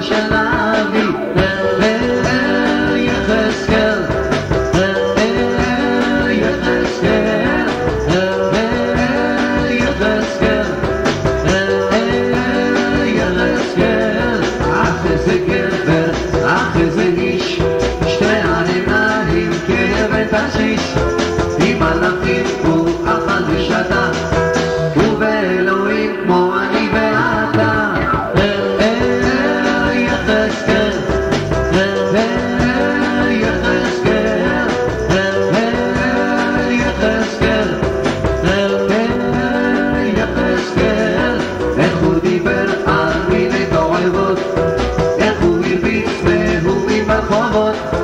של אבי, יחזקאל, יחזקאל, יחזקאל, יחזקאל, אך איזה גבר, אך איזה איש, שתי העיניים כאבן תשיש, עם מלאכים הוא אכל ושתה, ובאלוהים כמו אני ואתה. יחזקאל, יחזקאל, יחזקאל, יחזקאל, איך הוא דיבר על מיני תועבות, איך הוא הרביץ והוא ברחובות.